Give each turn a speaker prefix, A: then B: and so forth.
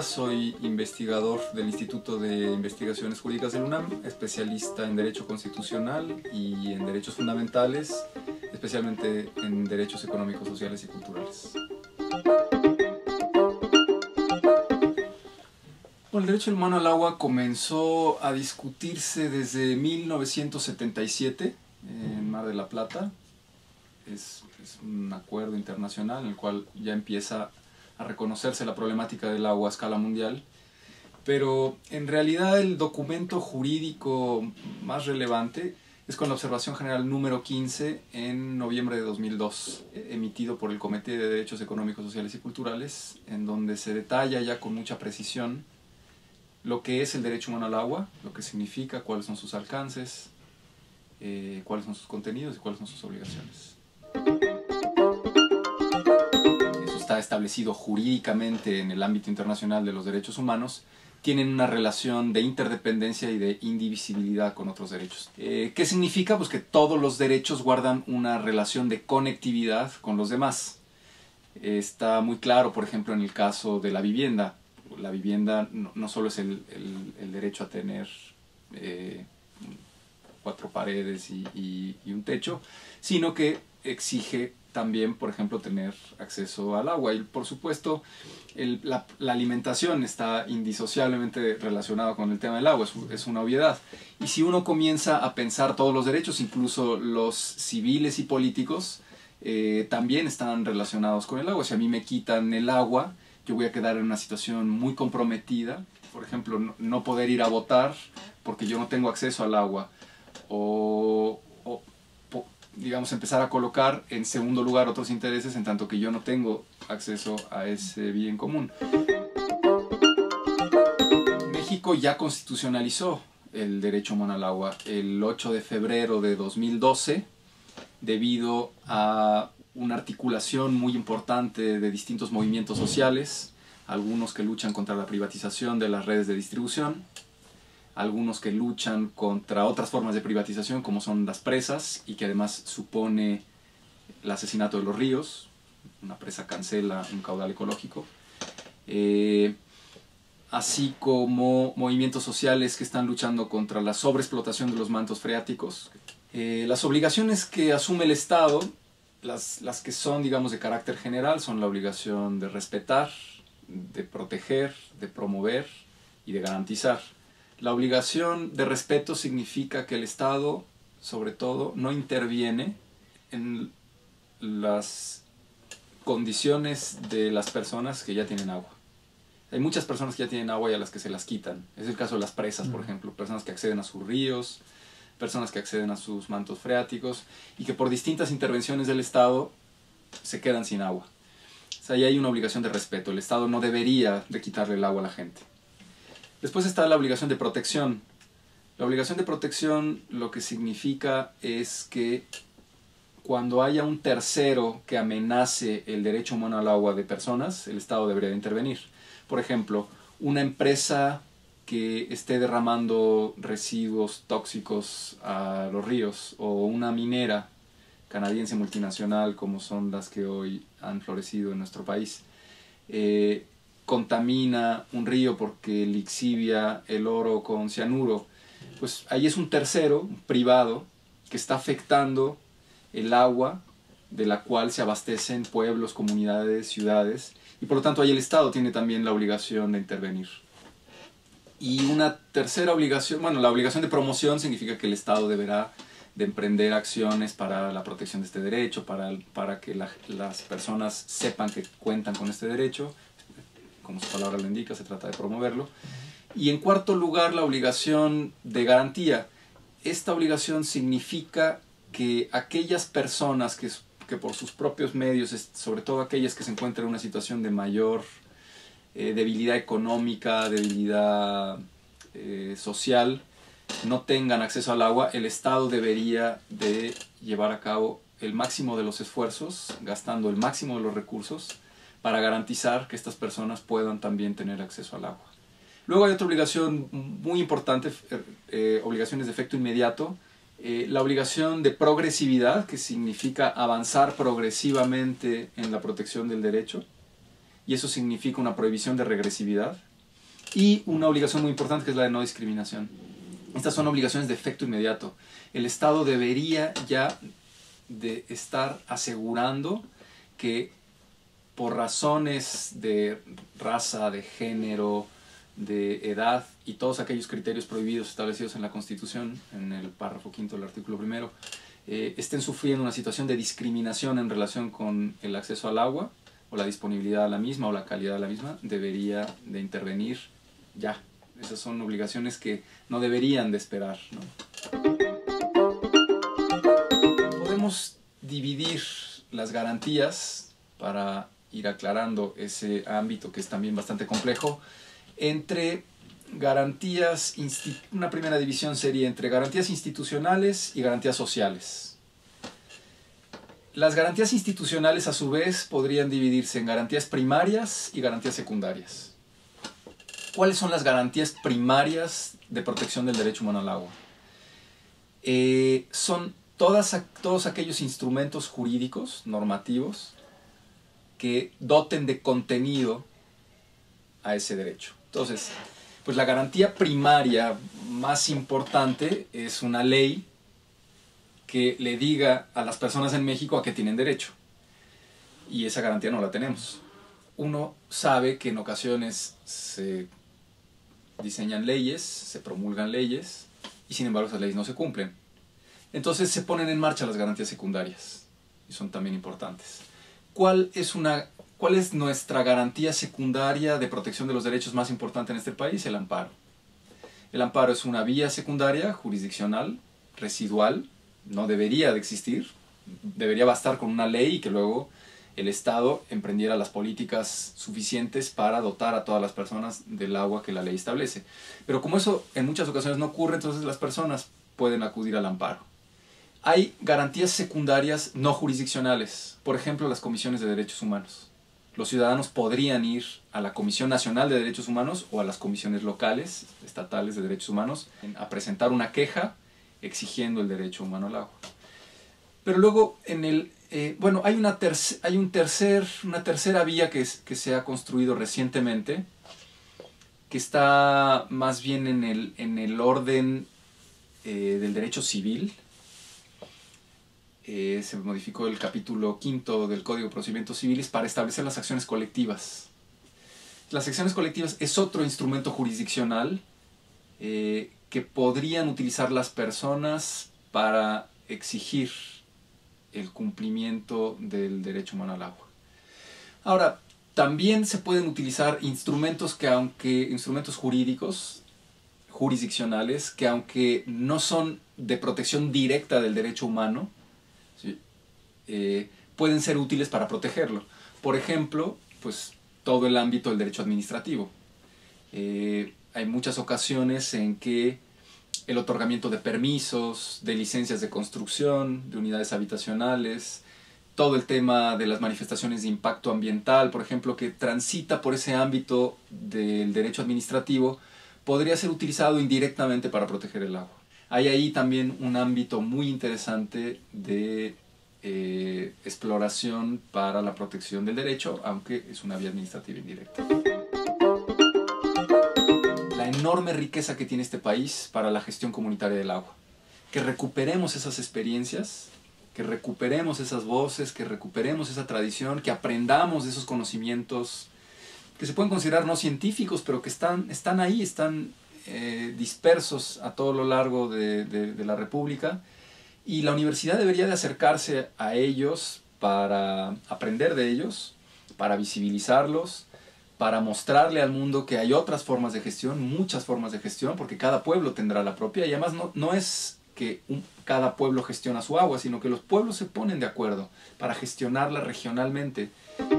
A: Ávila, soy investigador del Instituto de Investigaciones Jurídicas del UNAM, especialista en Derecho Constitucional y en Derechos Fundamentales, especialmente en Derechos Económicos, Sociales y Culturales. Bueno, el derecho humano al agua comenzó a discutirse desde 1977 en Mar de la Plata. Es un acuerdo internacional en el cual ya empieza a reconocerse la problemática del agua a escala mundial, pero en realidad el documento jurídico más relevante es con la Observación General número 15 en noviembre de 2002, emitido por el Comité de Derechos Económicos, Sociales y Culturales, en donde se detalla ya con mucha precisión lo que es el derecho humano al agua, lo que significa, cuáles son sus alcances, cuáles son sus contenidos y cuáles son sus obligaciones. Eso está establecido jurídicamente en el ámbito internacional de los derechos humanos. Tienen una relación de interdependencia y de indivisibilidad con otros derechos. ¿Qué significa? Pues que todos los derechos guardan una relación de conectividad con los demás. Está muy claro, por ejemplo, en el caso de la vivienda. La vivienda no solo es el derecho a tener cuatro paredes y un techo, sino que exige también, por ejemplo, tener acceso al agua. Y por supuesto, la alimentación está indisociablemente relacionada con el tema del agua, es una obviedad. Y si uno comienza a pensar todos los derechos, incluso los civiles y políticos, también están relacionados con el agua. Si a mí me quitan el agua, yo voy a quedar en una situación muy comprometida. Por ejemplo, no poder ir a votar porque yo no tengo acceso al agua. O digamos, empezar a colocar en segundo lugar otros intereses en tanto que yo no tengo acceso a ese bien común. México ya constitucionalizó el derecho humano al agua el 8 de febrero de 2012 debido a una articulación muy importante de distintos movimientos sociales, algunos que luchan contra la privatización de las redes de distribución, algunos que luchan contra otras formas de privatización como son las presas y que además supone el asesinato de los ríos. Una presa cancela un caudal ecológico. Así como movimientos sociales que están luchando contra la sobreexplotación de los mantos freáticos. Las obligaciones que asume el Estado, las que son, digamos, de carácter general, son la obligación de respetar, de proteger, de promover y de garantizar. La obligación de respeto significa que el Estado, sobre todo, no interviene en las condiciones de las personas que ya tienen agua. Hay muchas personas que ya tienen agua y a las que se las quitan. Es el caso de las presas, por ejemplo. Personas que acceden a sus ríos, personas que acceden a sus mantos freáticos y que por distintas intervenciones del Estado se quedan sin agua. O sea, ahí hay una obligación de respeto. El Estado no debería de quitarle el agua a la gente. Después está la obligación de protección. La obligación de protección lo que significa es que cuando haya un tercero que amenace el derecho humano al agua de personas, el Estado debería de intervenir. Por ejemplo, una empresa que esté derramando residuos tóxicos a los ríos, o una minera canadiense multinacional como son las que hoy han florecido en nuestro país, contamina un río porque lixivia el oro con cianuro, pues ahí es un tercero, un privado, que está afectando el agua de la cual se abastecen pueblos, comunidades, ciudades, y por lo tanto ahí el Estado tiene también la obligación de intervenir. Y una tercera obligación, bueno, la obligación de promoción significa que el Estado deberá de emprender acciones para la protección de este derecho, para que las personas sepan que cuentan con este derecho. Como su palabra lo indica, se trata de promoverlo. Y en cuarto lugar, la obligación de garantía. Esta obligación significa que aquellas personas que por sus propios medios, sobre todo aquellas que se encuentran en una situación de mayor debilidad económica, debilidad social, no tengan acceso al agua, el Estado debería de llevar a cabo el máximo de los esfuerzos, gastando el máximo de los recursos, para garantizar que estas personas puedan también tener acceso al agua. Luego hay otra obligación muy importante, obligaciones de efecto inmediato, la obligación de progresividad, que significa avanzar progresivamente en la protección del derecho, y eso significa una prohibición de regresividad. y una obligación muy importante que es la de no discriminación. Estas son obligaciones de efecto inmediato. El Estado debería ya de estar asegurando que por razones de raza, de género, de edad y todos aquellos criterios prohibidos establecidos en la Constitución, en el párrafo quinto del artículo primero, estén sufriendo una situación de discriminación en relación con el acceso al agua o la disponibilidad a la misma o la calidad de la misma, debería de intervenir ya. Esas son obligaciones que no deberían de esperar, ¿no? Podemos dividir las garantías, para ir aclarando ese ámbito que es también bastante complejo, entre garantías, una primera división sería entre garantías institucionales y garantías sociales. Las garantías institucionales, a su vez, podrían dividirse en garantías primarias y garantías secundarias. ¿Cuáles son las garantías primarias de protección del derecho humano al agua? Son todos aquellos instrumentos jurídicos, normativos, que doten de contenido a ese derecho. Entonces, pues la garantía primaria más importante es una ley que le diga a las personas en México a qué tienen derecho. Y esa garantía no la tenemos. Uno sabe que en ocasiones se diseñan leyes, se promulgan leyes, y sin embargo esas leyes no se cumplen. Entonces se ponen en marcha las garantías secundarias, y son también importantes. ¿Cuál es nuestra garantía secundaria de protección de los derechos más importante en este país? El amparo. El amparo es una vía secundaria, jurisdiccional, residual, no debería de existir, debería bastar con una ley y que luego el Estado emprendiera las políticas suficientes para dotar a todas las personas del agua que la ley establece. Pero como eso en muchas ocasiones no ocurre, entonces las personas pueden acudir al amparo. Hay garantías secundarias no jurisdiccionales, por ejemplo las comisiones de derechos humanos. Los ciudadanos podrían ir a la Comisión Nacional de Derechos Humanos o a las comisiones locales, estatales de derechos humanos, a presentar una queja exigiendo el derecho humano al agua. Pero luego hay una tercera vía que se ha construido recientemente, que está más bien en el orden del derecho civil. Se modificó el capítulo 5 del Código de Procedimientos Civiles para establecer las acciones colectivas. Las acciones colectivas es otro instrumento jurisdiccional que podrían utilizar las personas para exigir el cumplimiento del derecho humano al agua. Ahora, también se pueden utilizar instrumentos jurídicos, jurisdiccionales, que aunque no son de protección directa del derecho humano, ¿sí? Pueden ser útiles para protegerlo. Por ejemplo, pues todo el ámbito del derecho administrativo. Hay muchas ocasiones en que el otorgamiento de permisos, de licencias de construcción, de unidades habitacionales, todo el tema de las manifestaciones de impacto ambiental, por ejemplo, que transita por ese ámbito del derecho administrativo, podría ser utilizado indirectamente para proteger el agua. Hay ahí también un ámbito muy interesante de exploración para la protección del derecho, aunque es una vía administrativa indirecta. La enorme riqueza que tiene este país para la gestión comunitaria del agua. Que recuperemos esas experiencias, que recuperemos esas voces, que recuperemos esa tradición, que aprendamos de esos conocimientos que se pueden considerar no científicos, pero que están ahí, están dispersos a todo lo largo de la República, y la universidad debería de acercarse a ellos para aprender de ellos, para visibilizarlos, para mostrarle al mundo que hay otras formas de gestión, muchas formas de gestión, porque cada pueblo tendrá la propia, y además no es que cada pueblo gestiona su agua, sino que los pueblos se ponen de acuerdo para gestionarla regionalmente.